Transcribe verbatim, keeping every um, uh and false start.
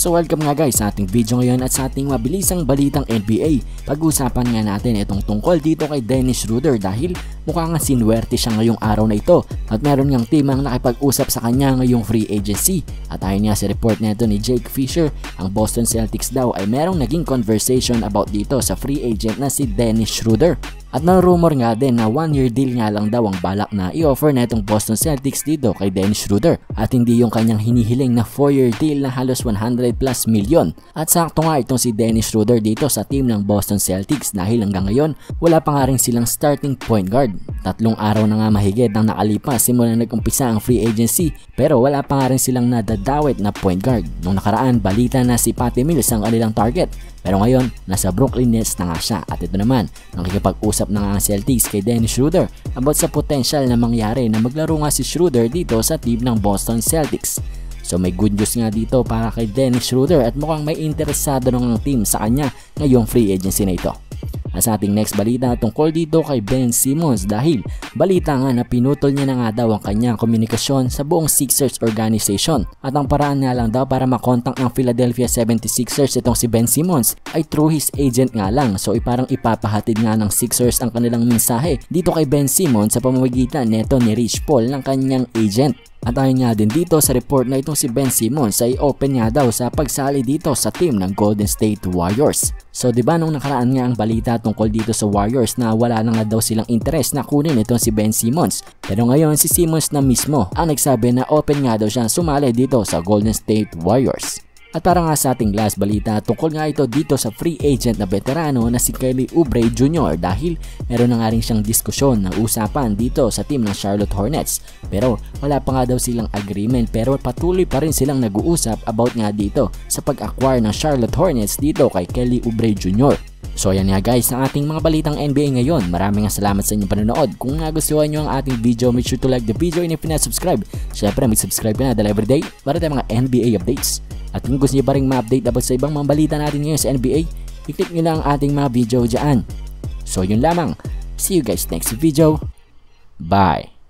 So welcome nga guys sa ating video ngayon at sa ating mabilisang balitang N B A. Pag-usapan nga natin itong tungkol dito kay Dennis Schroeder dahil mukha nga sinuwerte siya ngayong araw na ito at meron ngang team ang nakipag-usap sa kanya ngayong free agency. At ayon nga sa report nito ni Jake Fisher, ang Boston Celtics daw ay merong naging conversation about dito sa free agent na si Dennis Schroeder. At na-rumor nga din na one year deal nga lang daw ang balak na i-offer na itong Boston Celtics dito kay Dennis Schroeder at hindi yung kanyang hinihiling na four year deal na halos one hundred plus million. At sakto nga itong si Dennis Schroeder dito sa team ng Boston Celtics dahil hanggang ngayon wala pa nga rin silang starting point guard. Tatlong araw na nga mahigit ang nakalipas simula nag-umpisa ang free agency pero wala pa nga rin silang nadadawit na point guard. Nung nakaraan balita na si Patty Mills ang kanilang target. Pero ngayon, nasa Brooklyn Nets na nga siya at ito naman, nakikipag-usap na nga ang Celtics kay Dennis Schroeder about sa potential na mangyari na maglaro nga si Schroeder dito sa team ng Boston Celtics. So may good news nga dito para kay Dennis Schroeder at mukhang may interesado ng team sa kanya ngayong free agency na ito. At sa ating next balita tungkol dito kay Ben Simmons dahil balita nga na pinutol niya na nga daw ang kanyang komunikasyon sa buong Sixers organization at ang paraan nga lang daw para makontak ng Philadelphia seventy-sixers itong si Ben Simmons ay through his agent nga lang. So iparang ipapahatid nga ng Sixers ang kanilang mensahe dito kay Ben Simmons sa pamamagitan neto ni Rich Paul ng kanyang agent. At ayon nga din dito sa report na itong si Ben Simmons ay open nga daw sa pagsali dito sa team ng Golden State Warriors. So diba nung nakaraan nga ang balita tungkol dito sa Warriors na wala na nga daw silang interest na kunin itong si Ben Simmons. Pero ngayon si Simmons na mismo ang nagsabi na open nga daw siya sumali dito sa Golden State Warriors. At para nga sa ating last balita, tungkol nga ito dito sa free agent na veterano na si Kelly Oubre Junior dahil meron na nga rin siyang diskusyon na usapan dito sa team ng Charlotte Hornets. Pero wala pa nga daw silang agreement pero patuloy pa rin silang nag-uusap about nga dito sa pag-acquire ng Charlotte Hornets dito kay Kelly Oubre Junior So yan nga guys ang ating mga balitang N B A ngayon. Maraming nga salamat sa inyong panonood. Kung nagustuhan nyo ang ating video, make sure to like the video and if not subscribe, syempre mag-subscribe ka na dahil everyday para tayo mga N B A updates. At kung gusto nyo pa rin ma-update about sa ibang mga balita natin ngayon sa N B A, i-click nyo lang ang ating mga video dyan. So yun lamang. See you guys next video. Bye!